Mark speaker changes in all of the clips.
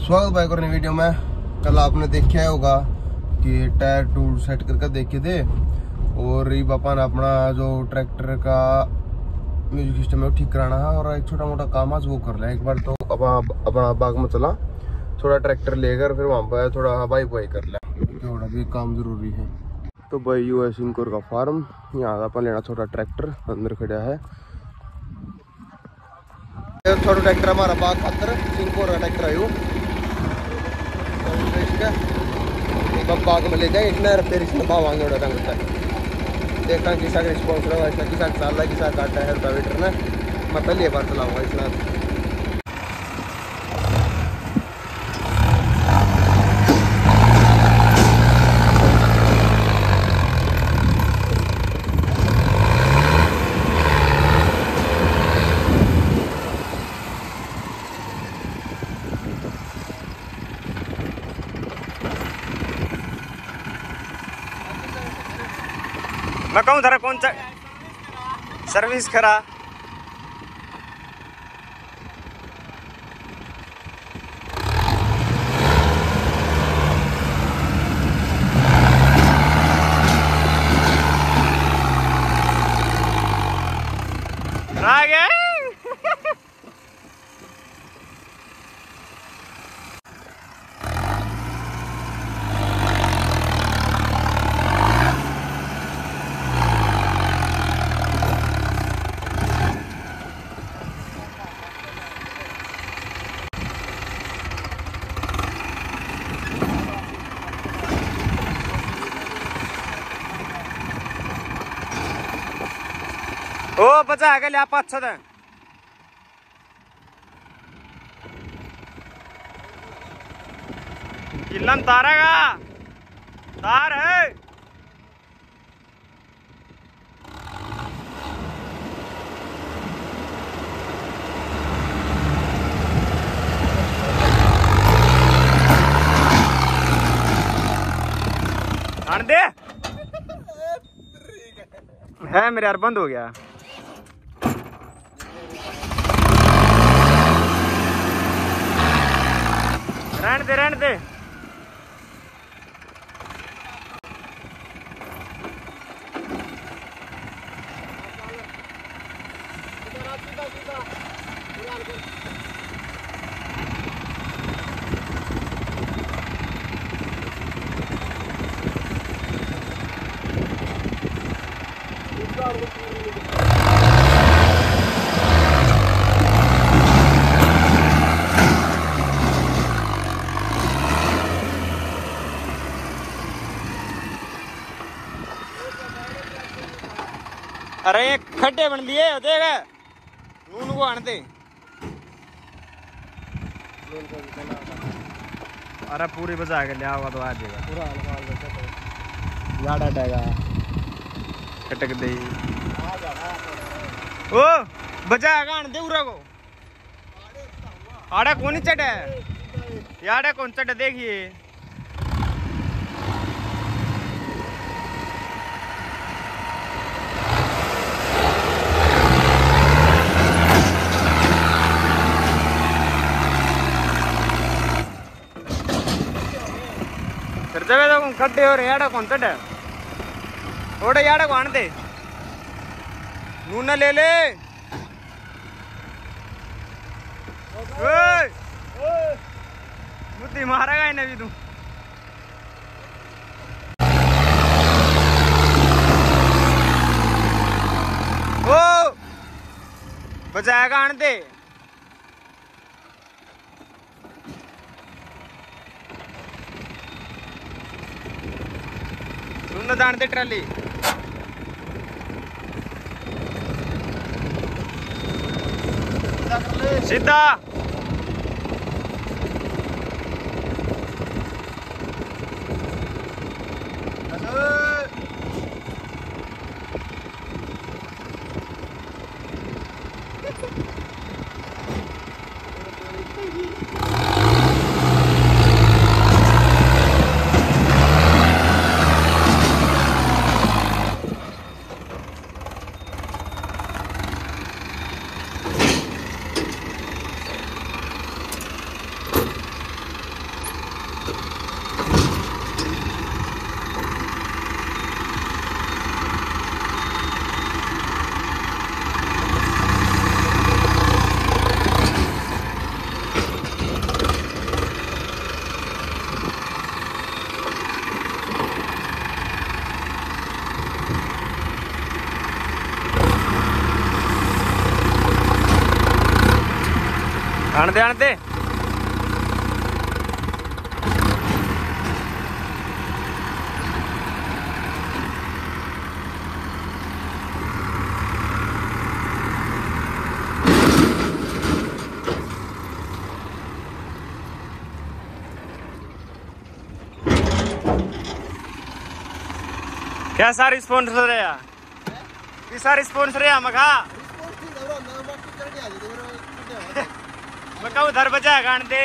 Speaker 1: स्वागत भाई करने वीडियो में। कल आपने देखा होगा कि टायर टूल सेट करके देखे थे और ये पापा ने अपना जो ट्रैक्टर का म्यूजिक सिस्टम है वो ठीक कराना है और एक छोटा मोटा काम आज वो कर लिया। एक बार तो अपना बाग में चला थोड़ा ट्रैक्टर लेकर फिर वहाँ पर थोड़ा हवाई बुआई कर लिया, थोड़ा भी काम जरूरी है। तो भाई यू है सिंकोर का फार्म, यहाँ अपन लेना छोटा ट्रैक्टर अंदर खड़ा है। छोटा ट्रैक्टर हमारा बाग खातर सिंकोर का ट्रैक्टर है बाग में ले जाए इतना फिर इसमें भाव आगे उड़ा रंग देखता किसा का रिस्पॉन्स रहा इसका किसा साल है किसा काटा है रोटावेटर ने। मैं पहली बार चलाऊंगा इसमें।
Speaker 2: मैं कहूँ धरा कौन सा सर्विस करा आ गया। ओ बचा आगे ले आप अच्छा था किल्लम तारेगा तार है। आने दे है मेरे यार बंद हो गया। रहने दे अरे ये खड्डे बन दिए देगा नून को आने दे। अरे पूरी बजा के लिया होगा तो आ जाएगा पूरा याद आएगा खटक दे ओ बजा के आने दे उरा को आड़ा कौन चढ़ा है यार कौन चढ़ा देखिए। खड्डे और याड़ा कौन चढ़ा थोड़ा याड़ा को आने दे नून ले ले बुद्धि मारेगा इन्हें भी तू। ओ बचाएगा आने दे सुन जानते ट्राली सीधा आने दे। क्या सारी स्पॉन्सर है यार? कि सारी स्पॉन्सर है मखा? मखा उधर बजा गान दे।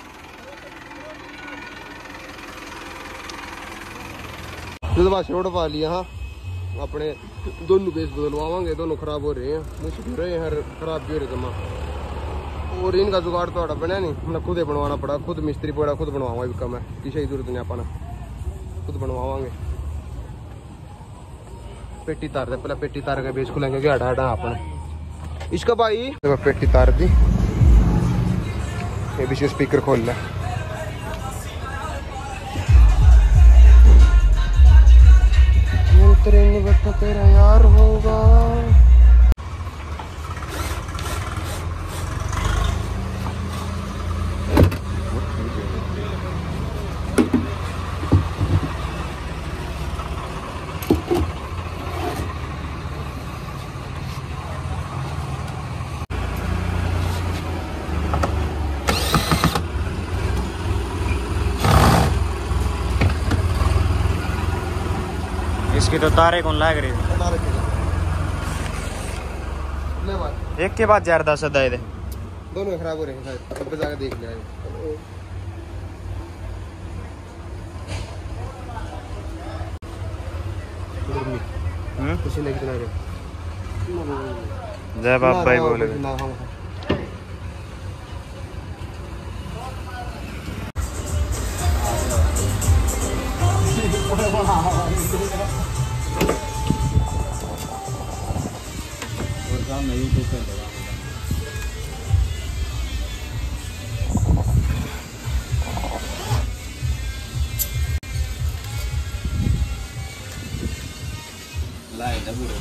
Speaker 1: रोड पा लिया। हाँ अपने दोनों बेस बदलवावांगे, दोनों खराब हो रहे हैं, मुश्किल हो रहे हैं, हर खराब भी हो रहे जमा। और इनका जुगाड़ तो बना नहीं, हमने खुद ही बनवाना पड़ा, खुद मिस्त्री पड़ा, खुद बनवाऊंगा। भी कम है, किसी की जरूरत नहीं, अपना खुद बनवावांगे। पेटी तार दे, पहले पेटी तार का बेस खुलेंगे कि हटा हटा अपने इसका भाई पेटी तार दी। ये भी स्पीकर खोल ले। तेरे बैठा तेरा यार होगा।
Speaker 2: इसकी तो तारे कौन लाग रही है? एक के बाद यार 10 दे दे।
Speaker 1: दोनों खराब हो रहे हैं, अब जाकर देख लिया। कुछ नहीं कितना रे
Speaker 2: जय बाप भाई बोले। नहीं तो लाए ना बुरे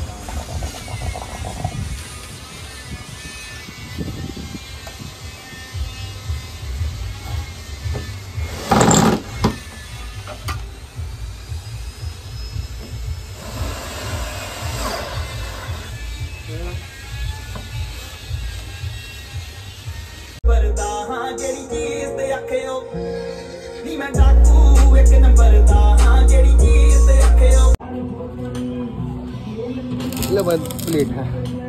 Speaker 1: प्लेट है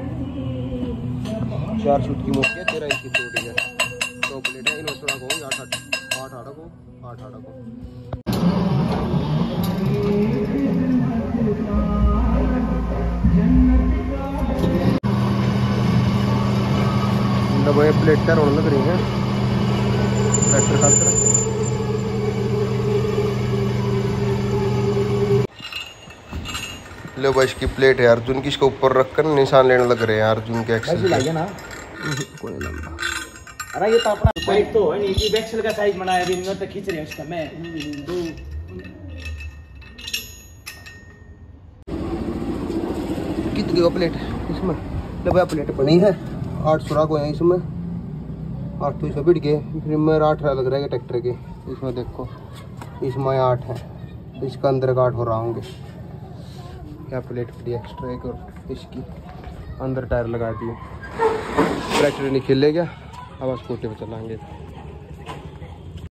Speaker 1: 4 फुट की मोटी है, 13 इंच की चौड़ी है। 2 प्लेट है। इन थोड़ा को 8 को डबे प्लेट का रोड लग रही है ट्रैक्टर खातर। लो भाई इसकी प्लेट है अर्जुन की, इसके ऊपर रखकर निशान लेने लग रहे हैं अर्जुन के एक्सेल के ना। कोई लंबा
Speaker 3: अरे ये तो अपना साइज तो है नहीं कि एक्सेल का साइज बनाया अभी नहीं तो खींच रहे हैं उसका मैं दो
Speaker 1: कितनी का प्लेट है इसमें? लो भाई प्लेट बनी है 8 सुराख हो है इसमें, 8 तो इसमें बिट गए, फिर मेरे 8 लग रहा है ट्रैक्टर के। इसमें देखो इसमें 8 है, इसका अंदर का 8 हो रहा होंगे। क्या प्लेट पड़ी एक्स्ट्रा एक, और इसकी अंदर टायर लगा दिए। ट्रैक्टर नहीं खेले गया, अब स्कूटी पे चलाएंगे।